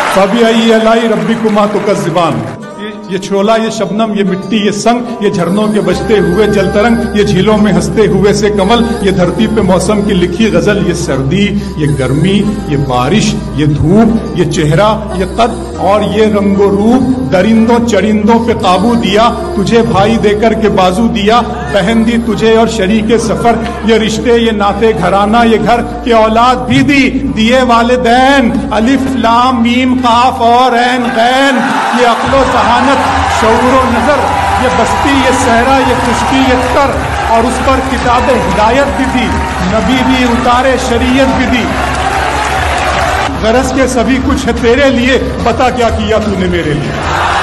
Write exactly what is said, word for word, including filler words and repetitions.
फबिअय्यि आलाइ रब्बिकुमा तुकज़्ज़िबान। ये छोला, ये शबनम, ये मिट्टी, ये संग, ये झरनों के बजते हुए जलतरंग, ये झीलों में हंसते हुए से कमल, ये धरती पे मौसम की लिखी गजल, ये सर्दी, ये गर्मी, ये बारिश, ये धूप, ये चेहरा, ये कद और ये रंगो रूप, दरिंदों चरिंदों पे काबू दिया, तुझे भाई देकर के बाजू दिया, बहन दी तुझे और शरीके सफर, ये रिश्ते, ये नाते घराना, ये घर की औलाद भी दी, दिए वालिदैन, अलिफ लाम मीम काफ और ऐन गैन, ये अक्लो जहानत शऊरो नजर, ये बस्ती, ये सहरा, ये खुशकी, ये तर, और उस पर किताब हिदायत भी थी, नबी भी उतारे, शरीयत भी दी। गरज के सभी कुछ है तेरे लिए, बता क्या किया तूने मेरे लिए।